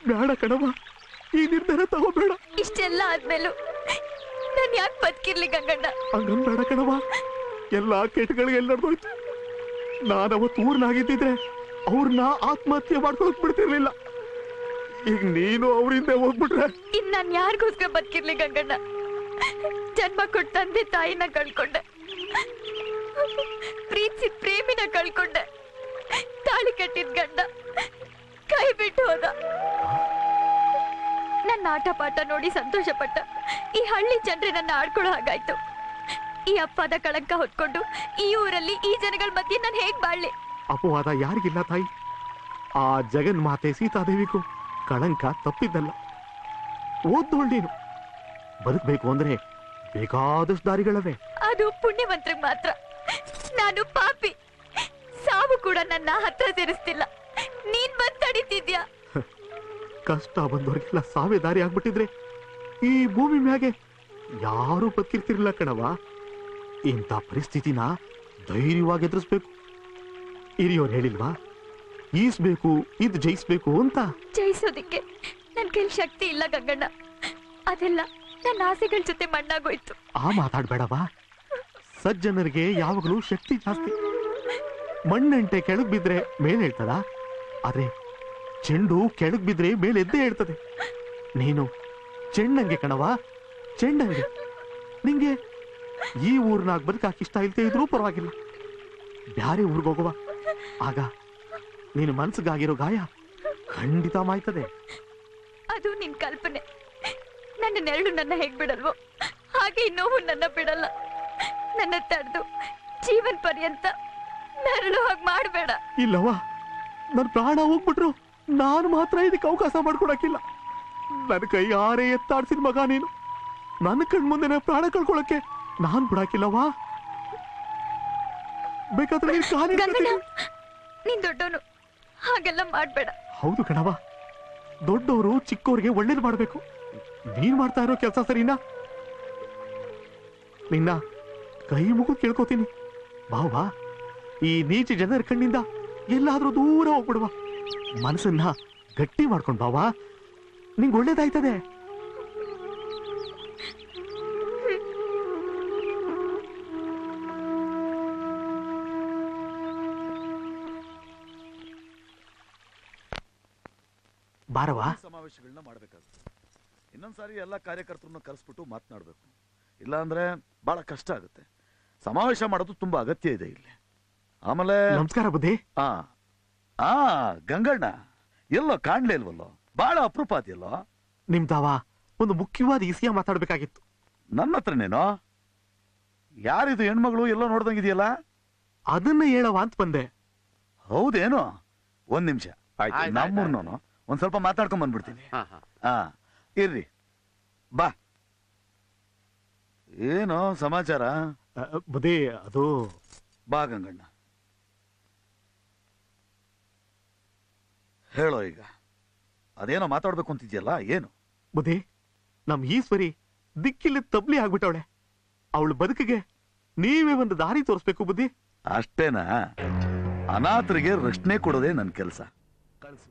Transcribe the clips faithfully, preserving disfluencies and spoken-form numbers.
ಬೇಡ ಕಣವ, ಈ ನಿರ್ಧಾರ ತಗೋಬೇಡ. ಇಷ್ಟೆಲ್ಲ ಆದ್ಮೇಲೂ ನಾನು ಯಾಕೆ ಬದುಕಿರ್ಲಿ ಗಂಗಣ್ಣ? ಹಂಗನ್ ಬೇಡ ಕಣವ, ಎಲ್ಲಾ ಕೆಟ್ಟಗಳಿಗೆ ಎಲ್ಲ ನಡೆದೋಯ್ತು. ನಾನವತ್ತು ಊರ್ನಾಗಿದ್ದಿದ್ರೆ ಅವ್ರನ್ನ ಆತ್ಮಹತ್ಯೆ ಮಾಡ್ಕೊಳಕ್ ಬಿಡ್ತಿರ್ಲಿಲ್ಲ. ಈಗ ನೀನು ಅವರಿಂದ ಹೋಗ್ಬಿಟ್ರೆ ಇನ್ ನಾನ್ ಯಾರಿಗೋಸ್ಕರ ಬದುಕಿರ್ಲಿ ಗಂಗಣ್ಣ? ಜನ್ಮ ಕೊಟ್ಟ ತಂದೆ ತಾಯಿನ ಕಳ್ಕೊಂಡೆ, ಪ್ರೀತಿಸಿ ಪ್ರೇಮಿನ ಕಳ್ಕೊಂಡೆ, ತಾಳಿ ಕಟ್ಟಿದ ಗಂಡ ಕೈ ಬಿಟ್ಟು ಹೋದ. ನನ್ನ ಆಟ ಪಾಠ ನೋಡಿ ಸಂತೋಷ ಪಟ್ಟ ಈ ಹಳ್ಳಿ ಜನರೇ ನನ್ನ ಆಡ್ಕೊಳ್ಳೋ ಹಾಗಾಯ್ತು. ಈ ಅಪ್ಪದ ಕಳಂಕ ಹೊತ್ಕೊಂಡು ಈ ಊರಲ್ಲಿ ಈ ಜನಗಳ ಮಧ್ಯೆ ನಾನು ಹೇಗ್ ಬಾಳ್ಲಿ? ಅಪವಾದ ಯಾರಿಗಿಲ್ಲ ತಾಯಿ. ಆ ಜಗನ್ ಮಾತೆ ಸೀತಾದೇವಿಗೂ ಕಳಂಕ ತಪ್ಪಿದ್ದಲ್ಲ. ಓದ್ದೋಳ್ ನೀನು. ಬದುಕಬೇಕು ಅಂದ್ರೆ ಬೇಕಾದಷ್ಟು ದಾರಿಗಳವೆ. ಅದು ಪುಣ್ಯವಂತರಿಗೆ ಮಾತ್ರ. ನಾನು ಪಾಪಿ. ಸಾವು ಕೂಡ ನನ್ನ ಹತ್ರ ಸೇರಿಸ್ತಿಲ್ಲ. ನೀನ್ ಬಂದ್ ತಡೀತಿದ್ಯಾ? ಕಷ್ಟ ಬಂದವ್ರಿಗೆಲ್ಲ ಸಾವೇ ದಾರಿ ಆಗ್ಬಿಟ್ಟಿದ್ರೆ ಈ ಭೂಮಿ ಮ್ಯಾಗೆ ಯಾರೂ ಬದುಕಿರ್ತಿರ್ಲಿಲ್ಲ ಕಣವ. ಇಂಥ ಪರಿಸ್ಥಿತಿನ ಧೈರ್ಯವಾಗಿ ಎದುರಿಸ್ಬೇಕು. ಹಿರಿಯೋರು ಹೇಳಿಲ್ವಾ, ಈಸ್ಬೇಕು ಇದ್ ಜಯಿಸ್ಬೇಕು ಅಂತ. ಜಯಿಸೋದಿಕ್ಕೆ ನನ್ ಕೈಲಿ ಶಕ್ತಿ ಇಲ್ಲ ಗಂಗಣ್ಣ. ಅದೆಲ್ಲ ನನ್ನ ಆಸೆಗಳ ಜೊತೆ ಮಣ್ಣಾಗೋಯ್ತು. ಆ ಮಾತಾಡ್ಬೇಡವಾ. ಸಜ್ಜನರಿಗೆ ಯಾವಾಗಲೂ ಶಕ್ತಿ ಜಾಸ್ತಿ. ಮಣ್ಣಂಟೆ ಕೆಳಗ್ ಬಿದ್ರೆ ಮೇಲೆ ಹೇಳ್ತದ, ಆದ್ರೆ ಚೆಂಡು ಕೆಳಗ್ ಬಿದ್ರೆ ಮೇಲೆ ಎದ್ದೇ ಹೇಳ್ತದೆ. ನೀನು ಚೆಂಡಂಗೆ ಕಣವ, ಚೆಂಡಂಗೆ. ನಿಂಗೆ ಈ ಊರ್ನಾಗ ಬದುಕಾಕ ಇಷ್ಟ ಇಲ್ದೇ ಇದ್ರೂ ಪರವಾಗಿಲ್ಲ, ಬ್ಯಾರೆ ಊರ್ಗ್ ಹೋಗುವ. ಆಗ ನೀನು ಮನ್ಸಿಗಾಗಿರೋ ಗಾಯ ಖಂಡಿತ ಮಾಯ್ತದೆ. ಅದು ನಿನ್ ಕಲ್ಪನೆ. ನನ್ನ ನೆರಳು ನನ್ನ ಹೇಗ್ ಬಿಡಲ್ವೋ ಹಾಗೆ ಈ ನೋವು ನನ್ನ ಬಿಡಲ್ಲ. ನನ್ನ ತಡೆದು ಜೀವನ್ ಪರ್ಯಂತ ನೆರಳು ಹಾಗೆ ಮಾಡಬೇಡ. ಇಲ್ಲವಾ, ನನ್ ಪ್ರಾಣ ಹೋಗ್ಬಿಟ್ರು ನಾನು ಮಾತ್ರ ಇದಕ್ಕೆ ಅವಕಾಶ ಮಾಡ್ಕೊಡಕ್ಕಿಲ್ಲ. ನನ್ನ ಕೈ ಆರೆ ಎತ್ತಾಡ್ಸಿದ ಮಗ ನೀನು. ನನ್ನ ಕಣ್ ಮುಂದೆ ಪ್ರಾಣ ಕಳ್ಕೊಳಕ್ಕೆ ನಾನ್ ಬಿಡಾಕಿಲ್ಲವಾ. ಬೇಕಾದ್ರೆ ನೀನ್ ದೊಡ್ಡವನು, ಹಾಗೆಲ್ಲ ಮಾಡ್ಬೇಡ. ಹೌದು ಕಣವ, ದೊಡ್ಡವರು ಚಿಕ್ಕವ್ರಿಗೆ ಒಳ್ಳೇದು ಮಾಡ್ಬೇಕು. ನೀನ್ ಮಾಡ್ತಾ ಇರೋ ಕೆಲಸ ಸರಿನಾ? ನಿನ್ನ ಕೈ ಮುಗಿದು ಕೇಳ್ಕೋತೀನಿ, ಬಾವಾ ಈ ನೀಚ ಜನರ ಕಣ್ಣಿಂದ ಎಲ್ಲಾದ್ರೂ ದೂರ ಹೋಗ್ಬಿಡುವ. ಮನಸ್ಸನ್ನ ಗಟ್ಟಿ ಮಾಡ್ಕೊಂಡ್ ಬಾವಾ, ನಿಂಗೆ ಒಳ್ಳೇದಾಯ್ತದೆ. ಬಾರವಾ. ಸಮಾವೇಶಗಳನ್ನ ಮಾಡಬೇಕಾಗುತ್ತೆ. ಇನ್ನೊಂದ್ಸಾರಿ ಎಲ್ಲ ಕಾರ್ಯಕರ್ತರನ್ನ ಕರೆಸ್ಬಿಟ್ಟು ಮಾತನಾಡಬೇಕು. ಇಲ್ಲ ಅಂದ್ರೆ ಬಹಳ ಕಷ್ಟ ಆಗುತ್ತೆ. ಸಮಾವೇಶ ಮಾಡೋದು ತುಂಬಾ ಅಗತ್ಯ ಇದೆ ಇಲ್ಲಿ. ಆಮೇಲೆ ನಮಸ್ಕಾರ ಬುದ್ಧಿ. ಆ ಆ ಗಂಗಣ್ಣ ಎಲ್ಲೋ ಕಾಣ್ಲೇ ಇಲ್ವಲ್ಲೋ, ಬಹಳ ಅಪರೂಪ ಅದೆಯಲ್ಲೋ. ನಿಮ್ದಾವ ಒಂದು ಮುಖ್ಯವಾದ ವಿಷಯ ಮಾತಾಡ್ಬೇಕಾಗಿತ್ತು. ನನ್ನ ಹತ್ರನೇನೋ? ಯಾರಿದು ಹೆಣ್ಮಗಳು ಎಲ್ಲೋ ನೋಡ್ದಂಗಿದೆಯಲ್ಲ? ಅದನ್ನ ಹೇಳವ ಅಂತ ಬಂದೆ. ಹೌದೇನೋ? ಒಂದ್ ನಿಮಿಷ, ನಮ್ಮೂರ್ನೋನು ಒಂದ್ ಸ್ವಲ್ಪ ಮಾತಾಡ್ಕೊಂಡ್ ಬಂದ್ಬಿಡ್ತೀನಿ. ಹಾ ಇರ್ರಿ, ಬಾ. ಏನೋ ಸಮಾಚಾರ? ಬುದ್ಧಿ ಅದು. ಬಾ ಗಂಗಣ್ಣ, ಹೇಳೋ. ಈಗ ಅದೇನೋ ಮಾತಾಡ್ಬೇಕು ಅಂತಿದ್ಯಲ್ಲ, ಏನು? ಬುದ್ಧಿ, ನಮ್ ಈಶ್ವರಿ ದಿಕ್ಕಿಲ್ಲಿ ತಬ್ಲಿ ಆಗ್ಬಿಟ್ಟವಳೆ. ಅವಳು ಬದುಕಿಗೆ ನೀವೇ ಒಂದು ದಾರಿ ತೋರಿಸ್ಬೇಕು ಬುದ್ಧಿ. ಅಷ್ಟೇನಾ? ಅನಾಥರಿಗೆ ರಕ್ಷಣೆ ಕೊಡೋದೇ ನನ್ ಕೆಲಸ. ಕಳಿಸು.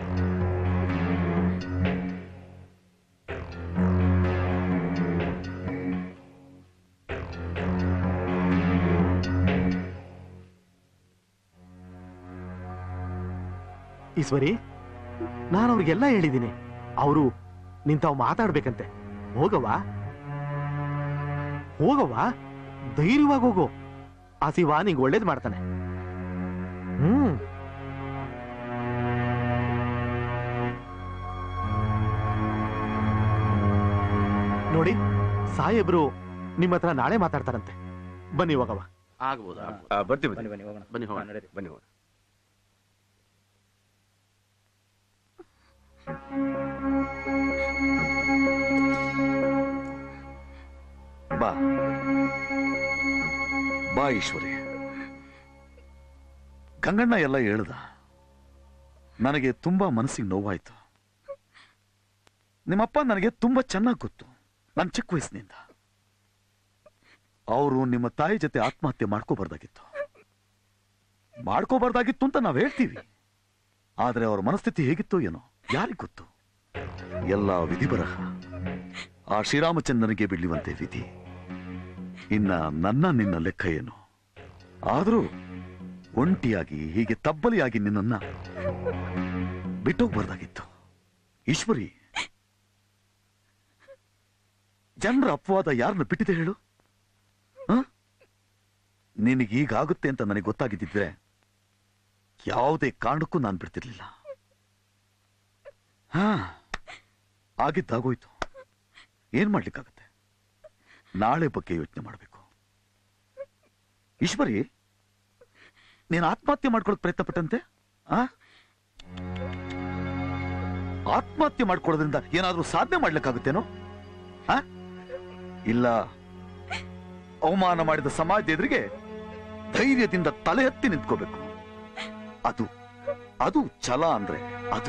ಈಶ್ವರಿ, ನಾನು ಅವ್ರಿಗೆಲ್ಲ ಹೇಳಿದ್ದೀನಿ. ಅವರು ನಿಂತಾವ್ ಮಾತಾಡ್ಬೇಕಂತೆ. ಹೋಗವಾ ಹೋಗವಾ ಧೈರ್ಯವಾಗಿ ಹೋಗು. ಆ ಶಿವ ನಿಂಗೆ ಒಳ್ಳೇದ್ ಮಾಡ್ತಾನೆ. ಹ್ಮ್ ನೋಡಿ, ಸಾಹೇಬ್ರು ನಿಮ್ಮ ಹತ್ರ ನಾಳೆ ಮಾತಾಡ್ತಾರಂತೆ. ಬನ್ನಿ ಹೋಗವ. ಆಗ್ಬೋದು, ಬರ್ತೀವಿ. ಬನ್ನಿ ಬನ್ನಿ ಹೋಗೋಣ. ಬನ್ನಿ ಹೋಗೋಣ, ನಡೀರಿ, ಬನ್ನಿ ಹೋಗೋಣ. ಬಾ ಬಾ ಈಶ್ವರಿ. ಗಂಗಣ್ಣ ಎಲ್ಲ ಹೇಳ್ದ. ನನಗೆ ತುಂಬಾ ಮನಸ್ಸಿಗೆ ನೋವಾಯ್ತು. ನಿಮ್ಮಪ್ಪ ನನಗೆ ತುಂಬಾ ಚೆನ್ನಾಗಿ ಗೊತ್ತು, ನನ್ನ ಚಿಕ್ಕ ವಯಸ್ಸಿನಿಂದ. ಅವರು ನಿಮ್ಮ ತಾಯಿ ಜೊತೆ ಆತ್ಮಹತ್ಯೆ ಮಾಡ್ಕೋಬಾರ್ದಾಗಿತ್ತು ಮಾಡ್ಕೋಬಾರ್ದಾಗಿತ್ತು ಅಂತ ನಾವ್ ಹೇಳ್ತೀವಿ. ಆದ್ರೆ ಅವ್ರ ಮನಸ್ಥಿತಿ ಹೇಗಿತ್ತು ಏನೋ ಯಾರಿಗ್ ಗೊತ್ತು. ಎಲ್ಲ ವಿಧಿ ಬರಹ ಆ ಶ್ರೀರಾಮಚಂದ್ರನಿಗೆ ಬಿಡುವಂತೆ ವಿಧಿ. ಇನ್ನ ನನ್ನ ನಿನ್ನ ಲೆಕ್ಕ ಏನು? ಆದರೂ ಒಂಟಿಯಾಗಿ ಹೀಗೆ ತಬ್ಬಲಿಯಾಗಿ ನಿನ್ನನ್ನ ಬಿಟ್ಟೋಗ್ಬಾರ್ದಾಗಿತ್ತು. ಈಶ್ವರಿ, ಜನರ ಅಪವಾದ ಯಾರನ್ನ ಬಿಟ್ಟಿದೆ ಹೇಳು? ನಿನಗೀಗಾಗುತ್ತೆ ಅಂತ ನನಗೆ ಗೊತ್ತಾಗಿದ್ದಿದ್ರೆ ಯಾವುದೇ ಕಾರಣಕ್ಕೂ ನಾನು ಬಿಡ್ತಿರ್ಲಿಲ್ಲ. ಹಾ, ಆಗಿದ್ದಾಗೋಯ್ತು. ಏನ್ ಮಾಡ್ಲಿಕ್ಕಾಗತ್ತೆ? ನಾಳೆ ಬಗ್ಗೆ ಯೋಚನೆ ಮಾಡಬೇಕು. ಈಶ್ವರಿ, ನೀನು ಆತ್ಮಹತ್ಯೆ ಮಾಡ್ಕೊಳಕ್ ಪ್ರಯತ್ನ ಪಟ್ಟಂತೆ? ಆ ಆತ್ಮಹತ್ಯೆ ಮಾಡ್ಕೊಳ್ಳೋದ್ರಿಂದ ಏನಾದ್ರೂ ಸಾಧನೆ ಮಾಡ್ಲಿಕ್ಕಾಗುತ್ತೇನೋ? ಆ ಇಲ್ಲ, ಅವಮಾನ ಮಾಡಿದ ಸಮಾಜದ ಎದುರಿಗೆ ಧೈರ್ಯದಿಂದ ತಲೆ ಎತ್ತಿ ನಿಂತ್ಕೋಬೇಕು. ಅದು ಅದು ಛಲ ಅಂದ್ರೆ ಅದು.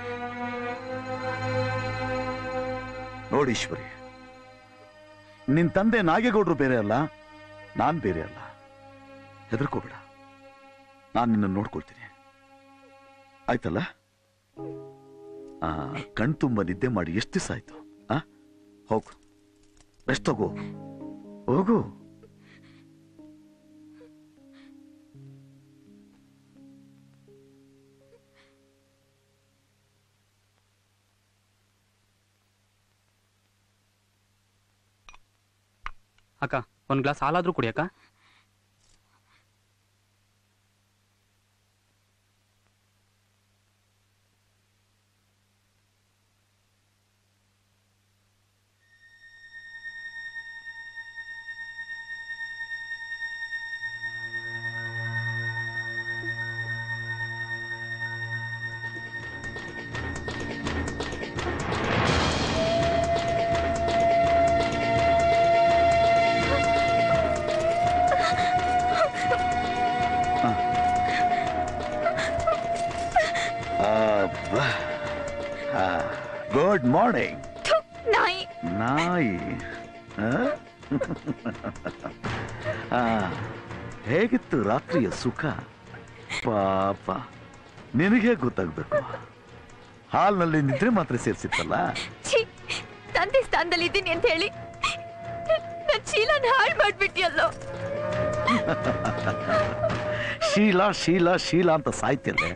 ನೋಡೀಶ್ವರಿ, ನಿನ್ ತಂದೆ ನಾಗೇಗೌಡರು ಬೇರೆ ಅಲ್ಲ, ನಾನ್ ಬೇರೆ ಅಲ್ಲ. ಹೆದರ್ಕೋಬೇಡ, ನಾನು ನಿನ್ನ ನೋಡ್ಕೊಳ್ತೀನಿ, ಆಯ್ತಲ್ಲ? ಆ ಕಣ್ ತುಂಬ ನಿದ್ದೆ ಮಾಡಿ ಎಷ್ಟು ದಿವಸ ಆಯ್ತು? ಆ ಹೋಗು, ರೆಸ್ಟ್ ತಗೋ, ಹೋಗು. ಅಕ್ಕ, ಒಂದ್ ಗ್ಲಾಸ್ ಹಾಲಾದ್ರೂ ಕುಡಿಯಕ್ಕ. Good morning. ನಾಯಿ ನಾಯಿ ಹೇಗಿತ್ತು ರಾತ್ರಿಯ ಸುಖ? ಪಾಪ, ನಿನಗೆ ಗೊತ್ತಾಗ್ಬೇಕು. ಹಾಲ್ನಲ್ಲಿ ನಿದ್ರೆ ಮಾತ್ರ ಸೇರಿಸಿತ್ತಲ್ಲ. ತಂದೆ ಸ್ಥಾನದಲ್ಲಿ ಇದ್ದೀನಿ ಅಂತ ಹೇಳಿ ನನ್ನ ಶೀಲನ ಹಾಳು ಮಾಡ್ಬಿಟ್ಟಿಯಲ್ಲೋ. ಶೀಲ ಶೀಲ ಶೀಲ ಅಂತ ಸಾಯ್ತಿಲ್ಲೆ.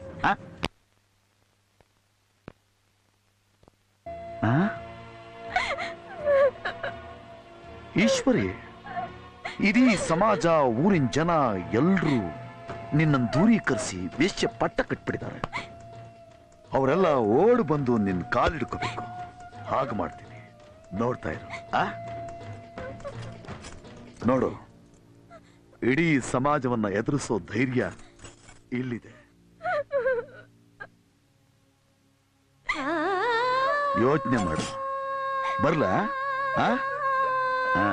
ಈಶ್ವರಿ, ಇಡೀ ಸಮಾಜ, ಊರಿನ ಜನ ಎಲ್ರೂ ನಿನ್ನನ್ನು ದೂರೀಕರಿಸಿ ವೇಶ್ಯ ಪಟ್ಟ ಕಟ್ಬಿಟ್ಟಿದ್ದಾರೆ. ಅವರೆಲ್ಲ ಓಡ್ ಬಂದು ನಿನ್ನ ಕಾಲಿಡ್ಕೋಬೇಕು. ಹಾಗೆ ಮಾಡ್ತೀನಿ, ನೋಡ್ತಾ ಇರು. ಆ ನೋಡು, ಇಡೀ ಸಮಾಜವನ್ನ ಎದುರಿಸೋ ಧೈರ್ಯ ಇಲ್ಲಿದೆ. ಯೋಚನೆ ಮಾಡು. ಬರ್ಲಾ? ಆ ಆ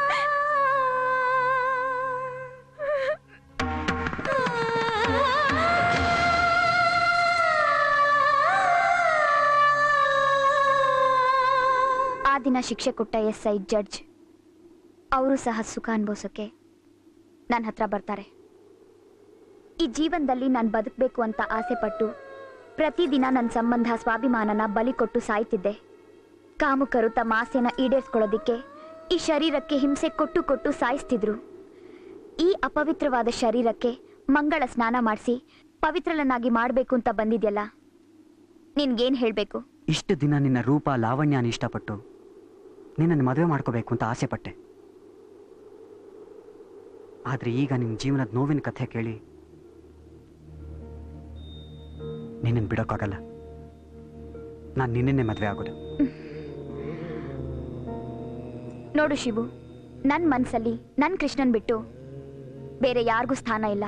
ದಿನ ಶಿಕ್ಷೆ ಕೊಟ್ಟ ಎಸ್ ಐ ಜಡ್ಜ್ ಅವರು ಸಹ ಸುಖ ಅನುಭವಿಸೋಕೆ ನನ್ನ ಹತ್ರ ಬರ್ತಾರೆ. ಈ ಜೀವನದಲ್ಲಿ ನಾನು ಬದುಕಬೇಕು ಅಂತ ಆಸೆ ಪಟ್ಟು ಪ್ರತಿದಿನ ನನ್ನ ಸಂಬಂಧ ಸ್ವಾಭಿಮಾನನ ಬಲಿ ಕೊಟ್ಟು ಸಾಯ್ತಿದ್ದೆ. ಕಾಮುಕರು ತಮ್ಮ ಆಸೆನ ಈಡೇರಿಸ್ಕೊಳ್ಳೋದಿಕ್ಕೆ ಈ ಶರೀರಕ್ಕೆ ಹಿಂಸೆ ಕೊಟ್ಟು ಕೊಟ್ಟು ಸಾಯಿಸ್ತಿದ್ರು. ಈ ಅಪವಿತ್ರವಾದ ಶರೀರಕ್ಕೆ ಮಂಗಳ ಸ್ನಾನ ಮಾಡಿಸಿ ಪವಿತ್ರಳನ್ನಾಗಿ ಮಾಡಬೇಕು ಅಂತ ಬಂದಿದ್ಯಲ್ಲ, ನಿನ್ಗೇನು ಹೇಳಬೇಕು? ಇಷ್ಟು ದಿನ ನಿನ್ನ ರೂಪ ಲಾವಣ್ಯನ ಇಷ್ಟಪಟ್ಟು ನಿನ್ನನ್ನು ಮದುವೆ ಮಾಡ್ಕೋಬೇಕು ಅಂತ ಆಸೆ ಪಟ್ಟೆ. ಆದ್ರೆ ಈಗ ನಿನ್ನ ಜೀವನದ ನೋವಿನ ಕಥೆ ಕೇಳಿ ನಿನ್ನನ್ನು ಬಿಡೋಕ್ಕಾಗಲ್ಲ. ನಾನು ನಿನ್ನೆ ಮದುವೆ ಆಗೋದು. ನೋಡು ಶಿವು, ನನ್ನ ಮನಸ್ಸಲ್ಲಿ ನನ್ನ ಕೃಷ್ಣನ್ ಬಿಟ್ಟು ಬೇರೆ ಯಾರಿಗೂ ಸ್ಥಾನ ಇಲ್ಲ.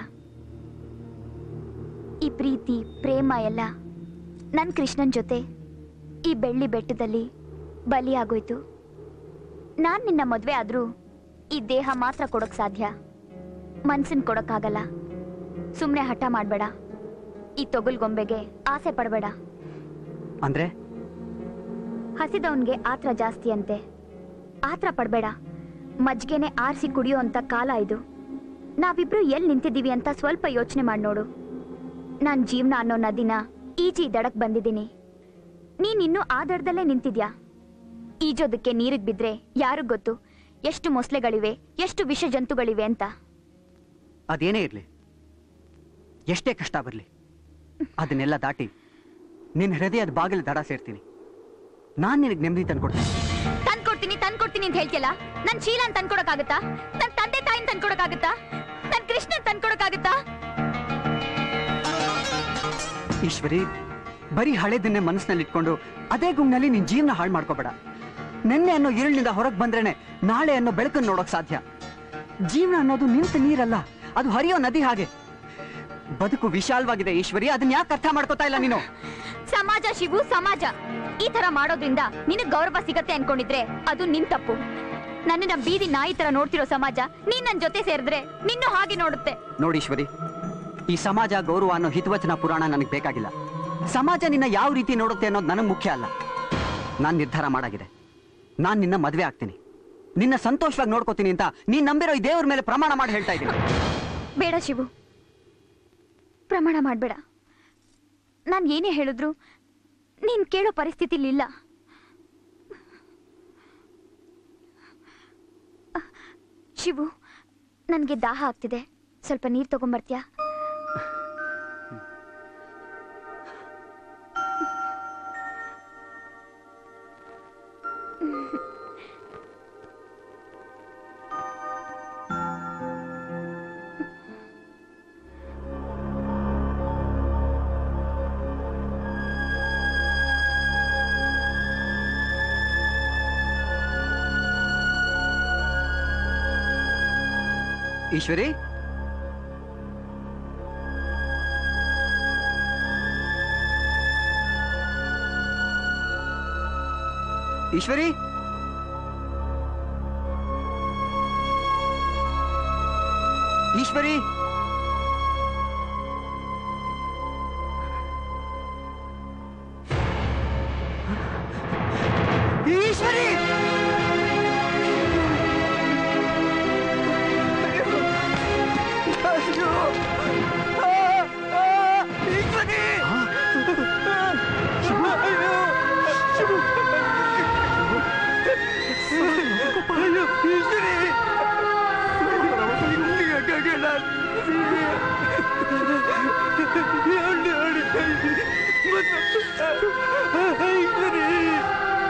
ಈ ಪ್ರೀತಿ ಪ್ರೇಮ ಎಲ್ಲ ನನ್ನ ಕೃಷ್ಣನ್ ಜೊತೆ ಈ ಬೆಳ್ಳಿ ಬೆಟ್ಟದಲ್ಲಿ ಬಲಿಯಾಗೋಯ್ತು. ನಾನು ನಿನ್ನ ಮದುವೆ ಆದ್ರೂ ಈ ದೇಹ ಮಾತ್ರ ಕೊಡೋಕ್ ಸಾಧ್ಯ, ಮನ್ಸನ್ ಕೊಡೋಕ್ಕಾಗಲ್ಲ. ಸುಮ್ಮನೆ ಹಠ ಮಾಡಬೇಡ, ಈ ತೊಗಲ್ಗೊಂಬೆಗೆ ಆಸೆ ಪಡಬೇಡ. ಅಂದ್ರೆ ಹಸಿದವನ್ಗೆ ಆತ್ರ ಜಾಸ್ತಿ ಅಂತೆ, ಆತ್ರ ಪಡಬೇಡ. ಮಜ್ಗೆನೆ ಆರಿಸಿ ಕುಡಿಯೋ ಅಂತ ಕಾಲ ಇದು. ನಾವಿಬ್ರು ಎಲ್ಲಿ ನಿಂತಿದ್ದೀವಿ ಅಂತ ಸ್ವಲ್ಪ ಯೋಚನೆ ಮಾಡಿ ನೋಡು. ನಾನು ಜೀವನ ಅನ್ನೋ ನದಿನ ಈಜಿ ದಡಕ್ ಬಂದಿದ್ದೀನಿ. ನೀನ್ ಇನ್ನೂ ಆ ದಡದಲ್ಲೇ ನಿಂತಿದ್ಯಾ? ಈಜೋದಕ್ಕೆ ನೀರಿಗೆ ಬಿದ್ರೆ ಯಾರಿಗ್ ಗೊತ್ತು ಎಷ್ಟು ಮೊಸಳೆಗಳಿವೆ, ಎಷ್ಟು ವಿಷ ಜಂತುಗಳಿವೆ ಅಂತ. ಅದೇನೇ ಇರ್ಲಿ, ಎಷ್ಟೇ ಕಷ್ಟ ಬರಲಿ, ಅದನ್ನೆಲ್ಲ ದಾಟಿ ನಿನ್ನ ಹೃದಯದ ಬಾಗಿಲು ದಡ ಸೇರ್ತೀನಿ. ನಾನ್ ನಿನಗೆ ನೆಮ್ಮದಿ ತಂದ್ಕೊಡ್ತೀನಿ. ತಂದ್ಕೊಡ್ತೀನಿ ತಂದ್ಕೊಡ್ತೀನಿ ಅಂತ ಹೇಳ್ತಿಯಲ್ಲ, ನನ್ ಶೀಲನ್ ತಂದ್ಕೊಡಕ್ಕಾಗತ್ತಾ? ನನ್ ತಂದೆ ತಾಯಿನ ತಂದ್ಕೊಡಕ್ಕಾಗತ್ತಾ? ನನ್ ಕೃಷ್ಣನ್ ತಂದ್ಕೊಡಕ್ಕಾಗತ್ತಾ? ಈಶ್ವರಿ, ಬರೀ ಹಳೇದನ್ನೇ ಮನಸ್ಸಿನಲ್ಲಿ ಇಟ್ಕೊಂಡು ಅದೇ ಗುಂಗ್ನಲ್ಲಿ ನಿನ್ ಜೀವನ ಹಾಳು ಮಾಡ್ಕೋಬೇಡ. ನೆನ್ನೆ ಅನ್ನೋ ഇരുಳಿನಿಂದ ಹೊರಗೆ ಬಂದ್ರೇನೆ ನಾಳೆ ಅನ್ನೋ ಬೆಳಕನ್ನು ನೋಡೋಕ್ ಸಾಧ್ಯ. ಜೀವನ ಅನ್ನೋದು ನಿಂತ ನೀರಲ್ಲ, ಅದು ಹರಿಯೋ ನದಿ ಹಾಗೆ. ಬದುಕು ವಿಶಾಲವಾಗಿದೆ ಈಶ್ವರಿ, ಅದನ್ನ ಯಾಕೆ ಅರ್ಥ ಮಾಡ್ಕೋತಾ ಇಲ್ಲ ನೀನು? ಸಮಾಜ ಶಿವು, ಸಮಾಜ. ಈ ತರ ಮಾಡೋದ್ರಿಂದ ನಿನಗ್ ಗೌರವ ಸಿಗತ್ತೆ ಅನ್ಕೊಂಡಿದ್ರೆ ಅದು ನಿನ್ ತಪ್ಪು. ನನ್ನನ್ನ ಬೀದಿ ನಾಯಿ ತರ ನೋಡ್ತಿರೋ ಸಮಾಜ ನೀನ್ ನನ್ ಜೊತೆ ಸೇರಿದ್ರೆ ನಿನ್ನೂ ಹಾಗೆ ನೋಡುತ್ತೆ. ನೋಡೀಶ್ವರಿ, ಈ ಸಮಾಜ ಗೌರವ ಅನ್ನೋ ಹಿತವಚನ ಪುರಾಣ ನನಗೆ ಬೇಕಾಗಿಲ್ಲ. ಸಮಾಜ ನಿನ್ನ ಯಾವ ರೀತಿ ನೋಡುತ್ತೆ ಅನ್ನೋದು ನನಗೆ ಮುಖ್ಯ ಅಲ್ಲ. ನಾನ್ ನಿರ್ಧಾರ ಮಾಡಾಗಿದೆ. ನಾನ್ ನಿನ್ನ ಮದ್ವೆ ಆಗ್ತೀನಿ, ನಿನ್ನ ಸಂತೋಷವಾಗಿ ನೋಡ್ಕೋತೀನಿ ಅಂತ ನೀನ್ ನಂಬಿರೋ ಈ ದೇವ್ರ ಮೇಲೆ ಪ್ರಮಾಣ ಮಾಡಿ ಹೇಳ್ತಾ ಇದ್ದೀನಿ. ಬೇಡ ಶಿವು, ಪ್ರಮಾಣ ಮಾಡ್ಬೇಡ. ನಾನ್ ಏನೇ ಹೇಳಿದ್ರು ನೀನ್ ಕೇಳೋ ಪರಿಸ್ಥಿತಿಲಿಲ್ಲ. ಶಿವು, ನನ್ಗೆ ದಾಹ ಆಗ್ತಿದೆ, ಸ್ವಲ್ಪ ನೀರ್ ತಗೊಂಬರ್ತೀಯಾ? ಈಶ್ವರಿ, ಈಶ್ವರಿ, ಈಶ್ವರಿ, ಈಶ್ವರಿ, ಈಶ್ವರಿ